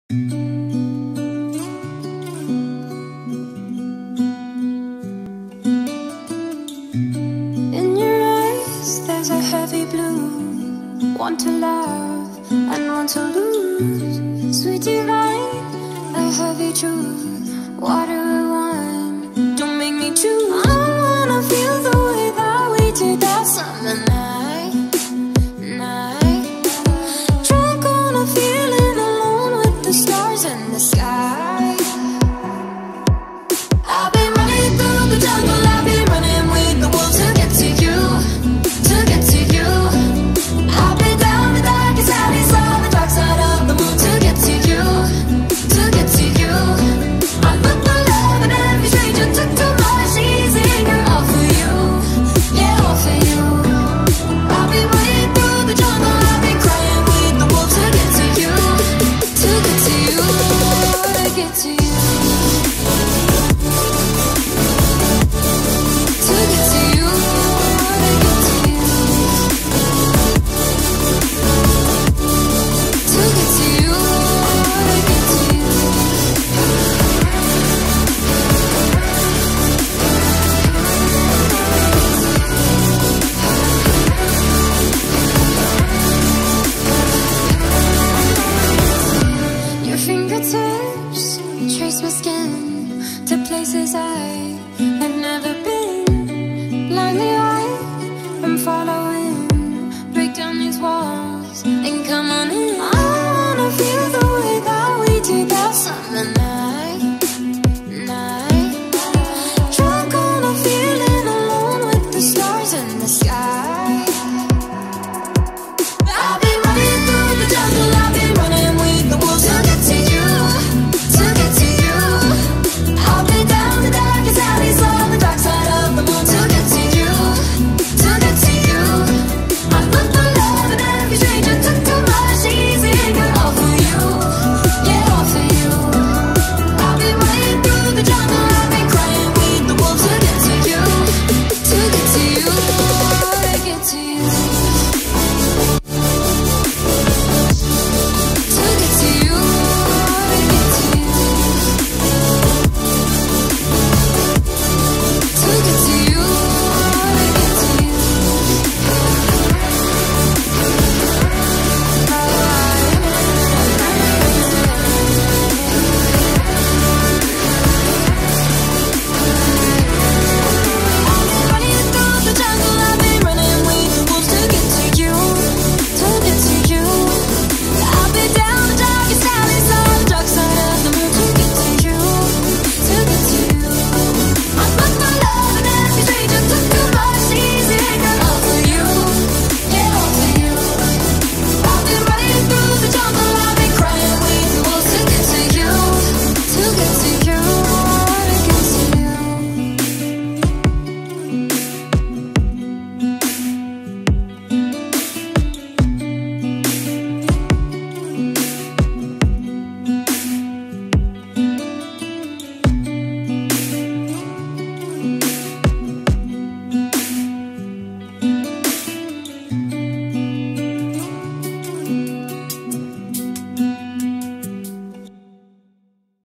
In your eyes there's a heavy blue, one to love and one to lose. Sweet divine, a heavy truth, water or wine, don't make me choose. I wanna feel the way that we did that summer night. Drunk on a feeling, alone with the stars in the sky. I've been running through the jungle, I've been running with the wolves to get to you, to get to you. I've been down the darkest alleys on the dark side of the moon to get to you, to get to you. I look for love in every stranger, took too much easy, all for you, yeah, all for you. I've been running through the jungle, I've been crying with the wolves to get to you, to get to you, to get to you. Your fingertips trace my skin to places I